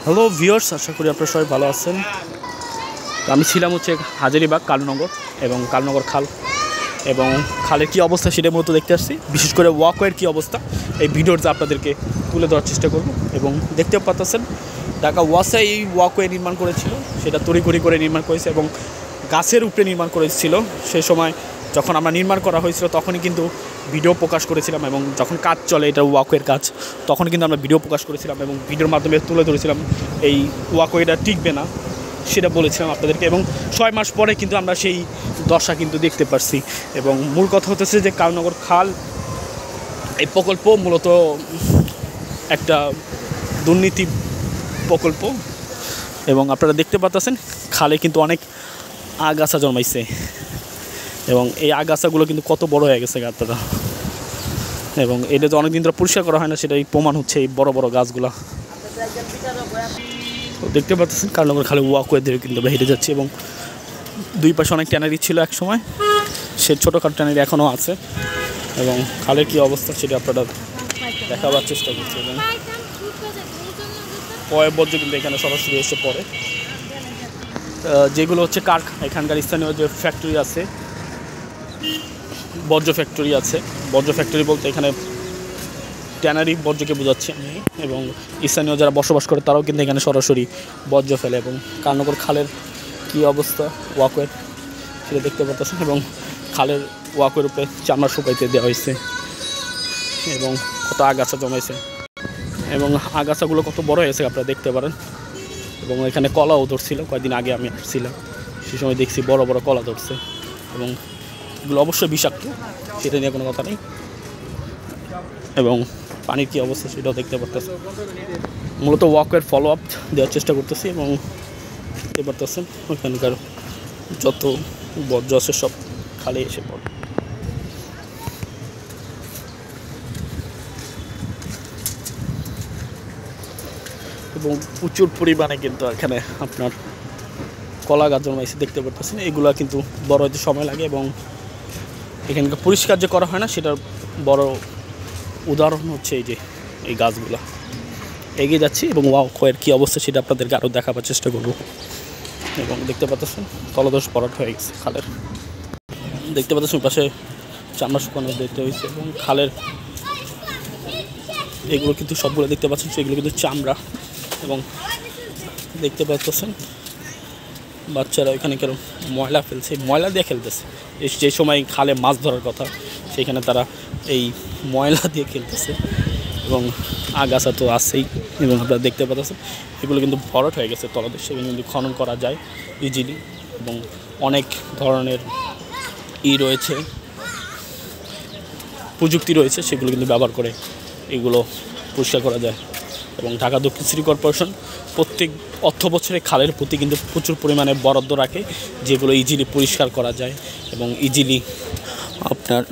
Hello viewers, আশা করি আপনারা সবাই ভালো আছেন। আমি ছিলাম হচ্ছে হাজারীবাগ কালুনগর এবং কালুনগর খাল এবং খালের কী অবস্থা সেটা মূলত দেখতে আসছি। বিশেষ করে ওয়াকওয়ের কী অবস্থা এই ভিডিওতে আপনাদেরকে তুলে ধরার চেষ্টা করব। এবং দেখতে পাচ্ছেন ঢাকা ওয়াসা এই ওয়াকওয়ে নির্মাণ করেছিল, সেটা তড়িঘড়ি করে নির্মাণ করেছে এবং গাছের উপরে নির্মাণ করেছিল। সেই সময় যখন আমরা নির্মাণ করা হয়েছিল তখনই কিন্তু ভিডিও প্রকাশ করেছিলাম এবং যখন কাজ চলে এটা ওয়াকওয়ের কাজ, তখন কিন্তু আমরা ভিডিও প্রকাশ করেছিলাম এবং ভিডিওর মাধ্যমে তুলে ধরেছিলাম এই ওয়াকওয়েটা টিকবে না সেটা বলেছিলাম আপনাদেরকে। এবং 6 মাস পরে কিন্তু আমরা সেই দশা কিন্তু দেখতে পারছি। এবং মূল কথা হতেছে যে কালুনগর খাল এই প্রকল্প মূলত একটা দুর্নীতি প্রকল্প এবং আপনারা দেখতে পাচ্ছেন খালে কিন্তু অনেক আগাছা জন্মাইছে এবং এই আগাছাগুলো কিন্তু কত বড় হয়ে গেছে গাছটা, এবং এটা তো অনেকদিন ধরে পরিষ্কার করা হয় না, সেটাই প্রমাণ হচ্ছে এই বড় বড় গাছগুলা। দেখতে পাচ্ছেন কালুনগর খালে ওয়াকওয়ে দিয়ে কিন্তু হেঁটে যাচ্ছে এবং দুই পাশে অনেক ট্যানারি ছিল এক সময়, সে ছোটোখাটো ট্যানারি এখনও আছে এবং খালের কী অবস্থা সেটা আপনারা দেখাবার চেষ্টা করছে। এবং বর্জ্য কিন্তু এখানে সরাসরি এসে পড়ে, যেগুলো হচ্ছে এখানকার স্থানীয় যে ফ্যাক্টরি আছে, বর্জ্য ফ্যাক্টরি আছে। বর্জ্য ফ্যাক্টরি বলতে এখানে ট্যানারি বর্জ্যকে বোঝাচ্ছি আমি, এবং স্থানীয় যারা বসবাস করে তারাও কিন্তু এখানে সরাসরি বর্জ্য ফেলে। এবং কালুনগর খালের কী অবস্থা ওয়াকওয়ের সেটা দেখতে পাচ্ছেন এবং খালের ওয়াকওয়ের উপরে চামড়া শুকাইতে দেওয়া হয়েছে এবং কত আগাছা জমাইছে এবং আগাছাগুলো কত বড় হয়েছে আপনারা দেখতে পারেন। এবং এখানে কলাও ধরছিল, কয়েকদিন আগে আমি আসছিলাম সে সময় দেখছি বড় বড় কলা ধরছে এবং এগুলো অবশ্যই বিষাক্ত, সেটা নিয়ে কোনো কথা নেই। এবং পানির কী অবস্থা সেটাও দেখতে পারতেছি। মূলত ওয়াকওয়ের ফলো আপ দেওয়ার চেষ্টা করতেছি এবং দেখতে পারতেছেন ওইখানকার যত বর্জ্য আছে সব খালে এসে পড়ে। এবং প্রচুর পরিমাণে কিন্তু এখানে আপনার কলা গাছ জন্মাইছে দেখতে পারতেছেন। এগুলো কিন্তু বড় হতে সময় লাগে এবং এখানকার পরিষ্কার যে করা হয় না সেটার বড় উদাহরণ হচ্ছে এই যে এই গাছগুলো। এগিয়ে যাচ্ছি এবং ওয়াকওয়ের কী অবস্থা সেটা আপনাদেরকে আরও দেখাবার চেষ্টা করব। এবং দেখতে পাচ্ছেন তলদোষ পরাট হয়ে গেছে খালের, দেখতে পাচ্ছেন পাশে চামড়া শুকানো দেখতে হয়েছে এবং খালের এগুলো কিন্তু সবগুলো দেখতে পাচ্ছেন সেগুলো কিন্তু চামড়া। এবং দেখতে পাচ্ছেন বাচ্চারা এখানে কেন ময়লা ফেলছে, ময়লা দিয়ে খেলতেছে। যে সময় খালে মাছ ধরার কথা সেখানে তারা এই ময়লা দিয়ে খেলতেছে এবং আগাছা তো আছেই। এবং আপনারা দেখতে পাচ্ছেন এগুলো কিন্তু ভরাট হয়ে গেছে তলদেশ, সেগুলো কিন্তু খনন করা যায় ইজিলি এবং অনেক ধরনের রয়েছে, প্রযুক্তি রয়েছে, সেগুলো কিন্তু ব্যবহার করে এগুলো পরিষ্কার করা যায়। এবং ঢাকা দক্ষিণ সিটি কর্পোরেশন প্রত্যেক অর্থ বছরে খালের প্রতি কিন্তু প্রচুর পরিমাণে বরাদ্দ রাখে, যেগুলো ইজিলি পরিষ্কার করা যায় এবং ইজিলি আপনার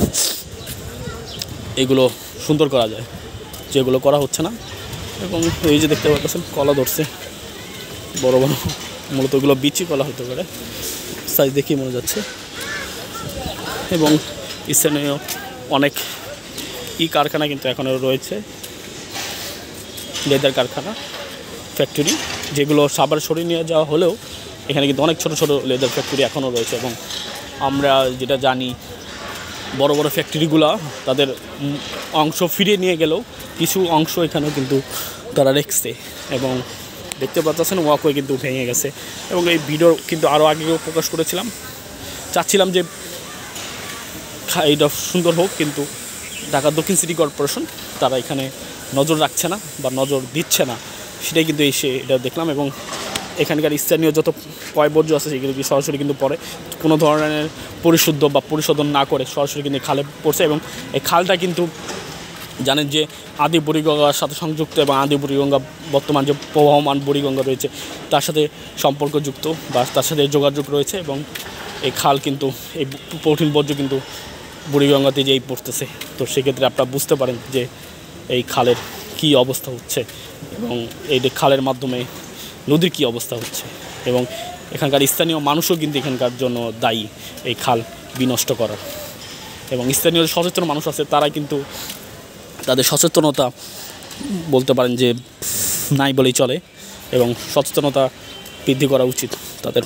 এগুলো সুন্দর করা যায়, যেগুলো করা হচ্ছে না। এবং এই যে দেখতে পাচ্ছেন কলা ধরছে বড় বড়, মূলত এগুলো বিচি কলা হতে পারে, সাইজ দেখেই মনে যাচ্ছে। এবং স্থানীয় অনেক কারখানা কিন্তু এখনও রয়েছে, লেদার কারখানা ফ্যাক্টরি, যেগুলো সাবার সরিয়ে নিয়ে যাওয়া হলেও এখানে কিন্তু অনেক ছোট ছোট লেদার ফ্যাক্টরি এখনও রয়েছে। এবং আমরা যেটা জানি বড় বড় ফ্যাক্টরিগুলো তাদের অংশ ফিরিয়ে নিয়ে গেলেও কিছু অংশ এখানেও কিন্তু তারা রেখেছে। এবং দেখতে পাচ্ছেন ওয়াকওয়ে কিন্তু ভেঙে গেছে। এবং এই ভিডিও কিন্তু আরও আগেও প্রকাশ করেছিলাম, চাচ্ছিলাম যে এইটা সুন্দর হোক, কিন্তু ঢাকা দক্ষিণ সিটি কর্পোরেশন তারা এখানে নজর রাখছে না বা নজর দিচ্ছে না, সেটাই কিন্তু এসে এটা দেখলাম। এবং এখানকার স্থানীয় যত বর্জ্য আছে সেগুলো কি সরাসরি কিন্তু পড়ে, কোনো ধরনের পরিশুদ্ধ বা পরিশোধন না করে সরাসরি কিন্তু খালে পড়ছে। এবং এই খালটা কিন্তু জানেন যে আদি বুড়িগঙ্গার সাথে সংযুক্ত এবং আদি বুড়িগঙ্গা বর্তমান যে প্রবাহমান বুড়িগঙ্গা রয়েছে তার সাথে সম্পর্কযুক্ত বা তার সাথে যোগাযোগ রয়েছে। এবং এই খাল কিন্তু এই কঠিন বর্জ্য কিন্তু বুড়িগঙ্গাতে যেই পড়তেছে, তো সেক্ষেত্রে আপনারা বুঝতে পারেন যে এই খালের কী অবস্থা হচ্ছে এবং এই খালের মাধ্যমে নদীর কী অবস্থা হচ্ছে। এবং এখানকার স্থানীয় মানুষও কিন্তু এখানকার জন্য দায়ী এই খাল বিনষ্ট করার। এবং স্থানীয় সচেতন মানুষ আছে তারা কিন্তু তাদের সচেতনতা বলতে পারেন যে নাই বলেই চলে। এবং সচেতনতা বৃদ্ধি করা উচিত তাদের।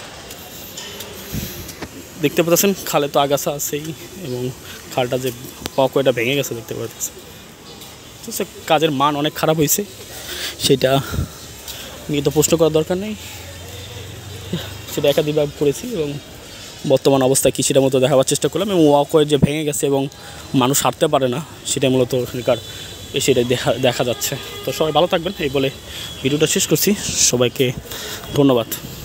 দেখতে পাচ্ছেন খালে তো আগাছা আছেই এবং খালটা যে ওয়াকওয়েটা ভেঙে গেছে দেখতে পাচ্ছেন। তো সে কাজের মান অনেক খারাপ হয়েছে, সেটা নিয়ে তো প্রশ্ন করার দরকার নেই, সেটা একাধিকবার করেছি এবং বর্তমান অবস্থায় কী সেটা মতো দেখাবার চেষ্টা করলাম। এবং ওয়াকওয়ে যে ভেঙে গেছে এবং মানুষ হাঁটতে পারে না সেটা মূলত এখানকার সেটাই দেখা যাচ্ছে। তো সবাই ভালো থাকবেন এই বলে ভিডিওটা শেষ করছি। সবাইকে ধন্যবাদ।